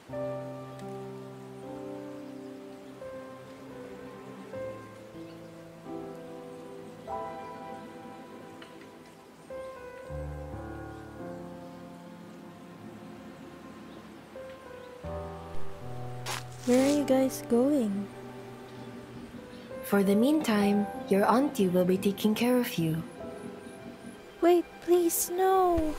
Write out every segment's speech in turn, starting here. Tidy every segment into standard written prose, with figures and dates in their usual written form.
Where are you guys going? For the meantime, your auntie will be taking care of you. Wait, please, no!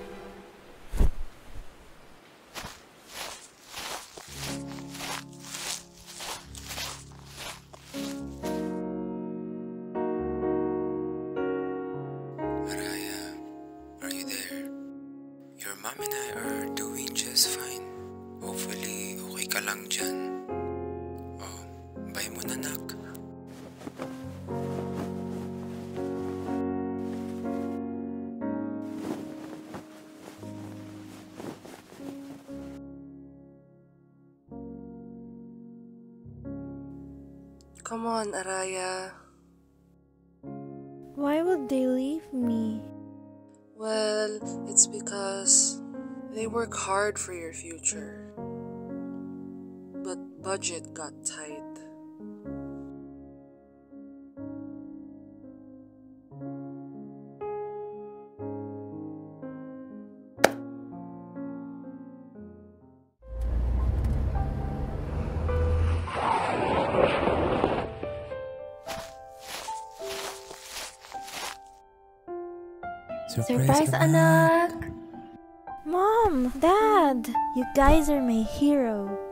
Araya, are you there? Your mom and I are doing just fine. Hopefully, okay ka lang dyan. Oh, bye muna, nak. Come on, Araya. Why would they leave me? Well, it's because they work hard for your future. But budget got tight. Surprise, anak! Mom! Dad! You guys are my hero.